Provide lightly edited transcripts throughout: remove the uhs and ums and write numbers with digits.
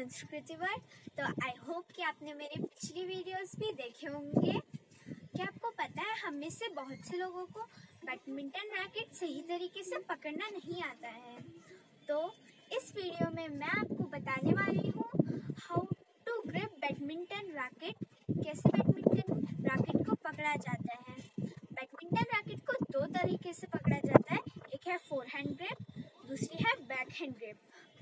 संस्कृति वर्ड। तो I hope कि आपने मेरे पिछली वीडियोस भी देखे होंगे। क्या आपको पता है हम में से बहुत से लोगों को बैडमिंटन रैकेट सही तरीके से पकड़ना नहीं आता है। तो इस वीडियो में मैं आपको बताने वाली हूँ how to grip badminton racket, कैसे बैडमिंटन रैकेट को पकड़ा जाता है। बैडमिंटन रैकेट को दो तरीके से पकड़ा जाता है, एक है फोरहैंड ग्रिप, दूसरी है बैकहैंड ग्रिप।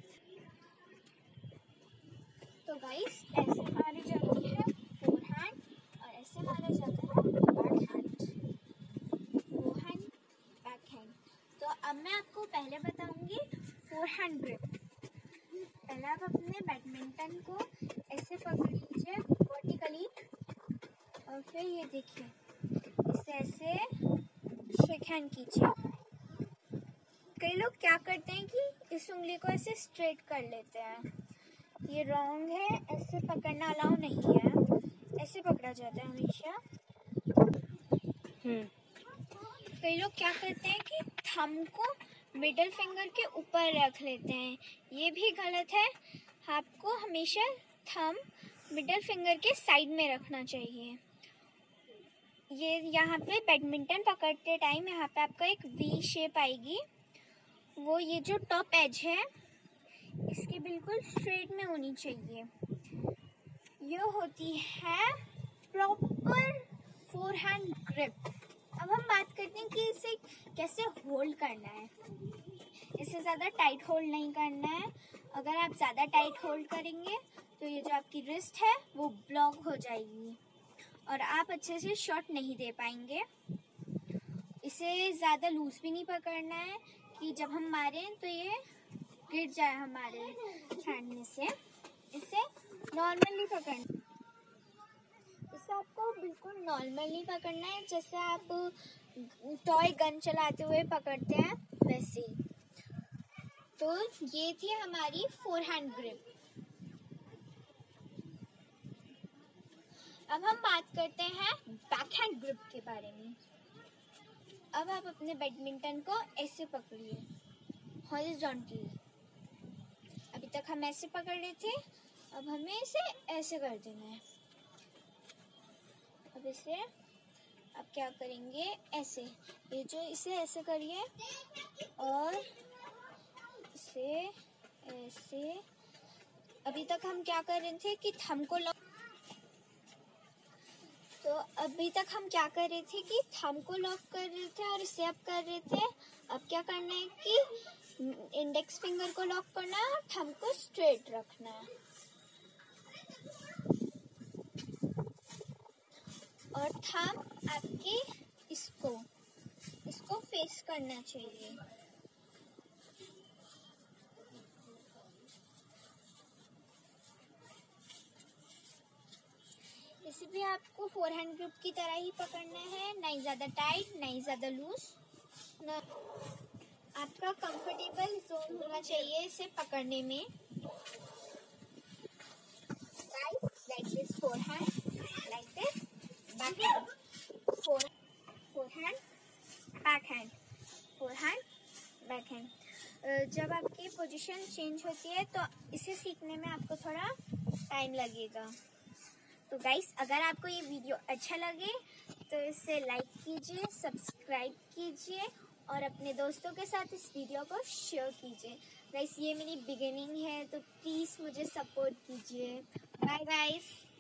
तो गाइस ऐसे मारी जाती है फोरहैंड और ऐसे मारा जाता है बैकहैंड, फोरहैंड बैकहैंड। तो अब मैं आपको पहले बताऊंगी फोरहैंड ग्रिप। पहले आप अपने बैडमिंटन को ऐसे पकड़ लीजिए वर्टिकली और फिर ये देखिए इसे ऐसे शेक हैंड कीजिए। कई लोग क्या करते हैं कि इस उंगली को ऐसे स्ट्रेट कर लेते हैं, ये रॉन्ग है, ऐसे पकड़ना अलाउ नहीं है, ऐसे पकड़ा जाता है हमेशा। कई लोग क्या करते हैं कि थंब को मिडिल फिंगर के ऊपर रख लेते हैं, ये भी गलत है। आपको हमेशा थंब मिडिल फिंगर के साइड में रखना चाहिए। ये यहाँ पे बैडमिंटन पकड़ते टाइम यहाँ पे आपका एक वी शेप आएगी, वो ये जो टॉप एज है इसके बिल्कुल स्ट्रेट में होनी चाहिए। ये होती है प्रॉपर फोरहैंड ग्रिप। अब हम बात करते हैं कि इसे कैसे होल्ड करना है। इसे ज़्यादा टाइट होल्ड नहीं करना है। अगर आप ज़्यादा टाइट होल्ड करेंगे तो ये जो आपकी रिस्ट है वो ब्लॉक हो जाएगी और आप अच्छे से शॉट नहीं दे पाएंगे। इसे ज़्यादा लूज भी नहीं पकड़ना है कि जब हम मारें तो ये गिर जाए हमारे हैंड में से। इसे नॉर्मली पकड़ना, इसे आपको बिल्कुल नॉर्मली पकड़ना है, जैसे आप टॉय गन चलाते हुए पकड़ते हैं वैसे ही। तो ये थी हमारी फोरहैंड ग्रिप। अब हम बात करते हैं बैकहैंड ग्रिप के बारे में। अब आप अपने बैडमिंटन को ऐसे पकड़िए हॉरिजॉन्टली। अभी तक हम ऐसे पकड़ रहे थे, अब हमें इसे ऐसे कर देना है। अब इसे अब क्या करेंगे, ऐसे ये जो इसे ऐसे करिए और इसे ऐसे। अभी तक हम क्या कर रहे थे कि थंब को लॉक, तो अभी तक हम क्या कर रहे थे कि थंब को लॉक कर रहे थे और इसे अप कर रहे थे। अब क्या करना है कि इंडेक्स फिंगर को लॉक करना है और थंब को स्ट्रेट रखना है और थंब आपके इसको फेस करना चाहिए। इसे भी आपको फोरहैंड ग्रिप की तरह ही पकड़ना है, ना ही ज़्यादा टाइट ना ही ज़्यादा लूज। ना आपका कंफर्टेबल जोन होना चाहिए इसे पकड़ने में। Guys, like this forehand, like this backhand, forehand backhand, forehand backhand. जब आपकी पोजीशन चेंज होती है तो इसे सीखने में आपको थोड़ा टाइम लगेगा। तो गाइस, अगर आपको ये वीडियो अच्छा लगे तो इसे लाइक कीजिए, सब्सक्राइब कीजिए और अपने दोस्तों के साथ इस वीडियो को शेयर कीजिए। गाइस, ये मेरी बिगिनिंग है तो प्लीज़ मुझे सपोर्ट कीजिए। Bye guys.